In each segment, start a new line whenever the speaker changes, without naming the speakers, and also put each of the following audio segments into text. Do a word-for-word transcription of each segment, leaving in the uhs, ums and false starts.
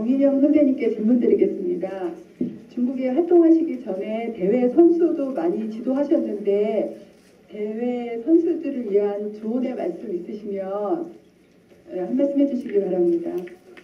정인영 선생님께 질문 드리겠습니다. 중국에 활동하시기 전에 대회 선수도 많이 지도하셨는데 대회 선수들을 위한 조언의 말씀 있으시면 한 말씀 해주시기 바랍니다.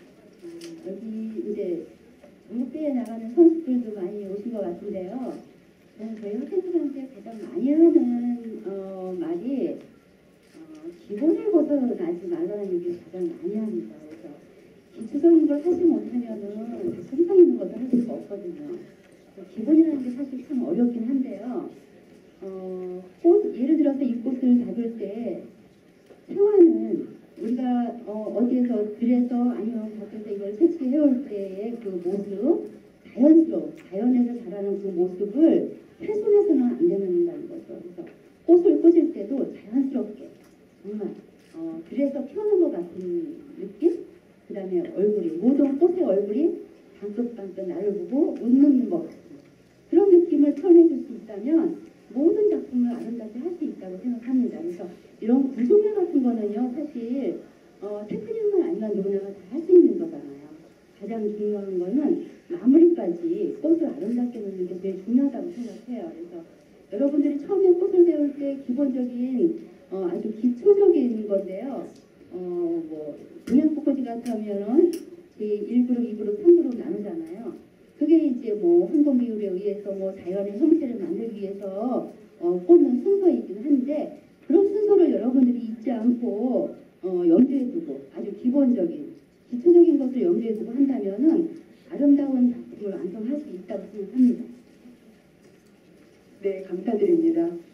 여기 이제 무대에 나가는 선수들도 많이 오신 것 같은데요. 저는 저희 학생들한테 가장 많이 하는 어, 말이 어, 기본을 벗어나지 말라는 얘기를 가장 많이 합니다. 그래서 기초적인 걸 하지 못하면은 세상 있는 것도 할 수가 없거든요. 기본이라는 게 사실 참 어렵긴 한데요. 어, 꽃, 예를 들어서 이 꽃을 잡을 때 생화는 우리가 어, 어디에서 들에서 아니면 밖에서 이걸 채취해올 때의 그 모습, 자연스러운, 자연에서 자라는 그 모습을 훼손해서는 안 된다는 거죠. 그래서 꽃을 꽂을 때도 자연스럽게 정말 어, 들에서 피어난 것 같은 느낌? 그 다음에 얼굴이, 모든 꽃의 얼굴이 방긋방긋 나를 보고 웃는 것 같은 그런 느낌을 표현해줄 수 있다면 모든 작품을 아름답게 할 수 있다고 생각합니다. 그래서 이런 구조물 같은 거는요, 사실 어, 테크닉만 아니면 누구나 다 할 수 있는 거잖아요. 가장 중요한 거는 마무리까지 꽃을 아름답게 놓는 게 제일 중요하다고 생각해요. 그래서 여러분들이 처음에 꽃을 배울 때 기본적인 어, 아주 기초적인 건데요. 어, 뭐 동양꽃꽂이 같으면은 일 그룹, 이 그룹, 삼 그룹 나누잖아요. 그게 이제 뭐 환경 비율에 의해서 뭐 자연의 형태를 만들기 위해서 어, 꽂는 순서이긴 한데 그런 순서를 여러분들이 잊지 않고 어, 염두에 두고 아주 기본적인 기초적인 것을 염두에 두고 한다면은 아름다운 작품을 완성할 수 있다고 생각합니다.
네, 감사드립니다.